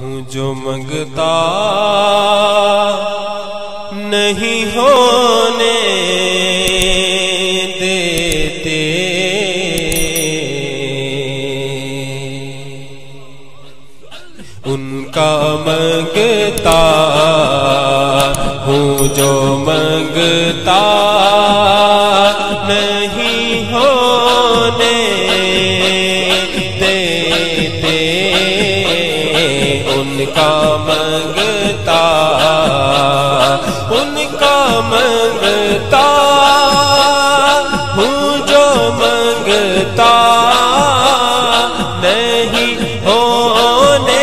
ہوں جو منگتا نہیں ہونے دیتے، ان کا منگتا ہوں جو منگتا نہیں ہونے دیتے، ان کا منگتا ہوں جو منگتا نہیں ہونے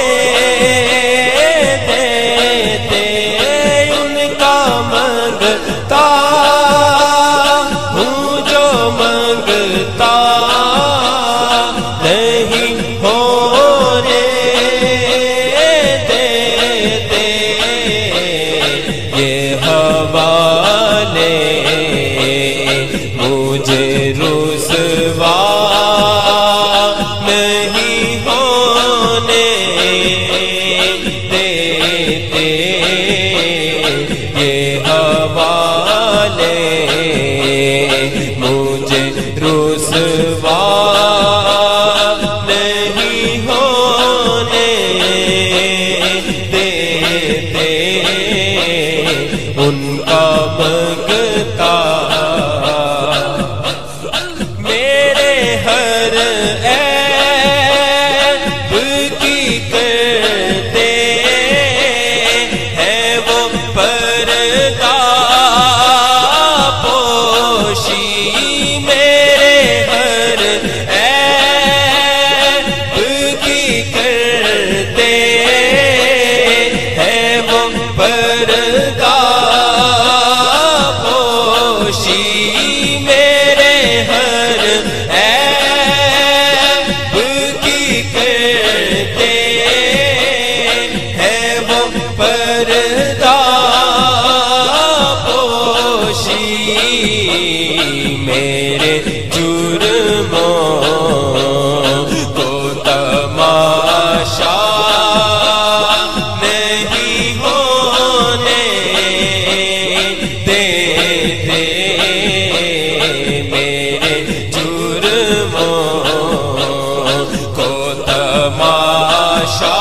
دیتے، ان کا منگتا ہوں جو منگتا نہیں ہونے دیتے، یہ حوالے مجھے رسوا نہیں ہونے دیتے، یہ حوالے مجھے رسوا نہیں ہونے دیتے، ان کا منگتا میرے ہر عیب کی کرتے ہیں وہ پردہ پوشی، میرے ہر عیب کی کرتے ہیں وہ پردہ پوشی، میرے ہر عیب کی کرتے ہیں وہ پردہ پوشی، میرے جرموں کو تماشا نہیں ہونے دیتے، میرے جرموں کو تماشا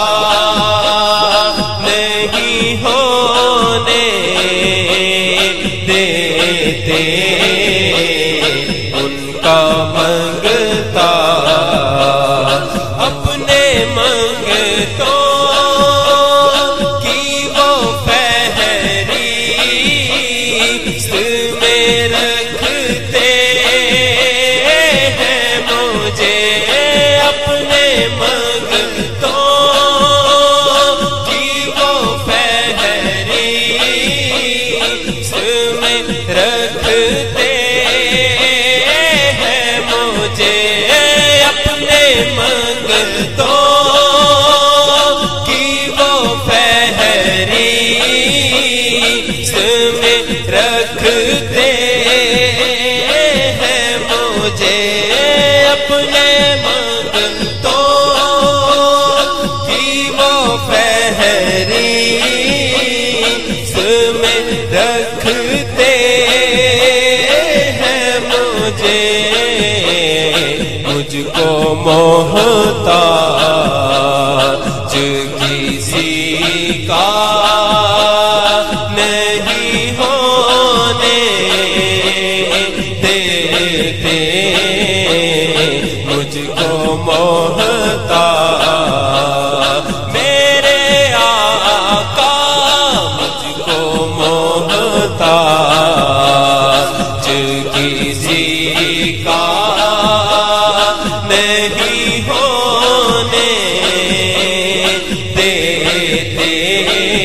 نہیں ہونے دیتے، ان کا منگتا اپنے منگتوں کی وہ فہرست میں رکھتے ہیں مجھے، اپنے منگتوں کی وہ فہرست میں رکھتے ہیں مجھے، اپنے منگتوں کی وہ فہرست میں رکھتے ہیں مجھے، اپنے منگتوں کی وہ فہرست میں رکھتے ہیں مجھے، مجھ کو محتاج کسی کا نہیں ہونے دیتے، مجھ کو محتاج میرے آقا، مجھ کو محتاج کسی کا نہیں ہونے دیتے،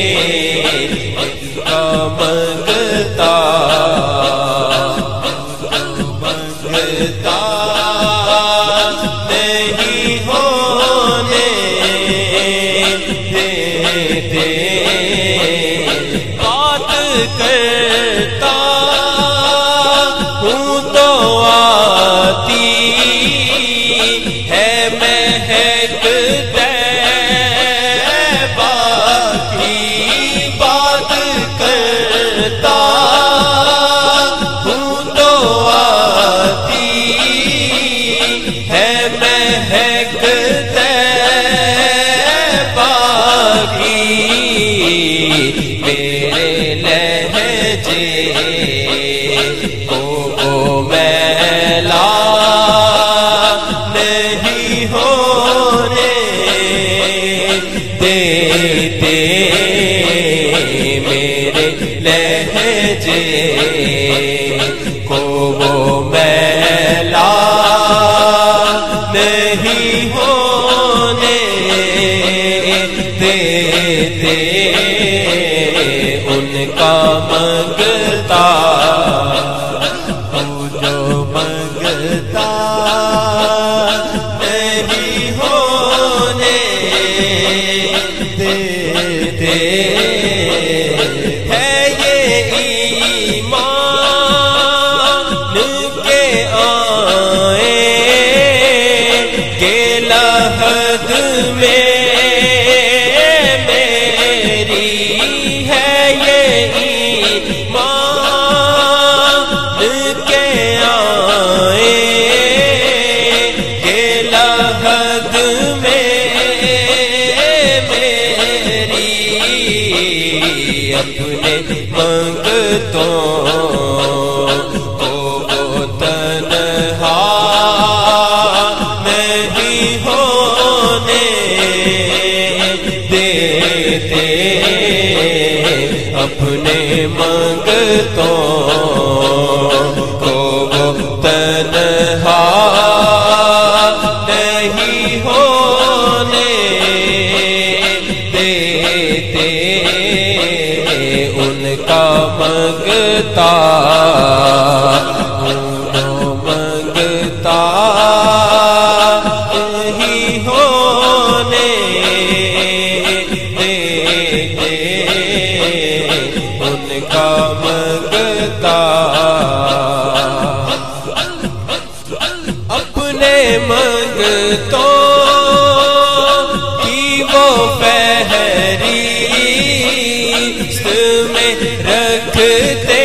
دیتے میرے لہجے کو وہ میلا نہیں ہونے دیتے ان کا منگتا ہوں جو منگتا نہیں ہونے دیتے ہے یہ ایمان کے آئے کہ لحد میں اپنے منگتوں کو وہ تنہا نہیں ہونے دیتے اپنے منگتوں کو وہ تنہا نہیں ہونے دیتے ان کا منگتا منگتا نہیں ہونے دیتے ان کا منگتا اپنے منگتوں کی وہ فہرست میں رکھتے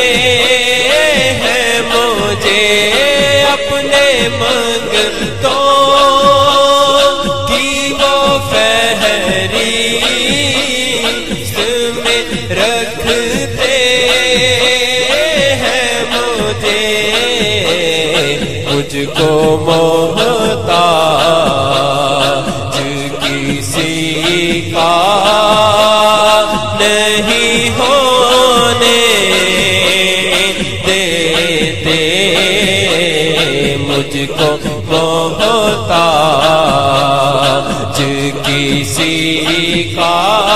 ہیں مجھے اپنے منگتوں کی وہ فہرست میں رکھتے ہیں مجھے مجھ کو محتاج کسی کا نہیں ہونے دیتے مجھ کو محتاج کسی کا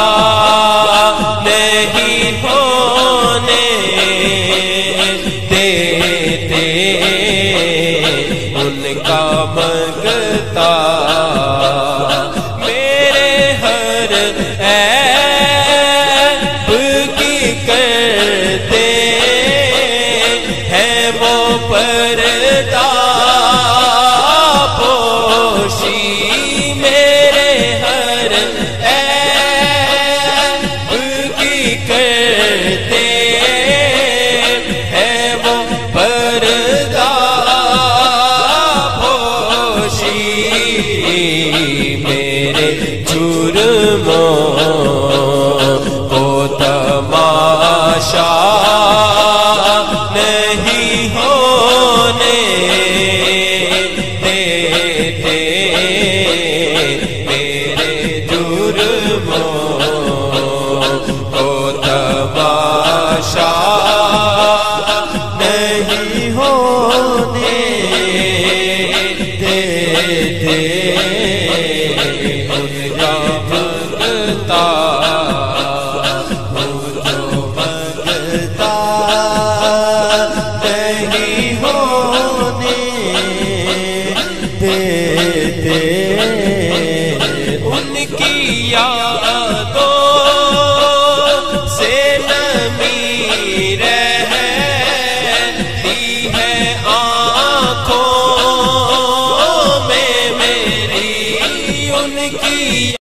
نہیں ہونے دیتے ان کا منگتا میرے ہر عیب کی کرتے ہیں وہ پردہ پوشی میرے ہر عیب کی کرتے ہیں وہ پردہ میرے جرموں کو تماشا نہیں ہونے دیتے میرے جرموں کو تماشا نہیں ہونے دیتے ان کی یادوں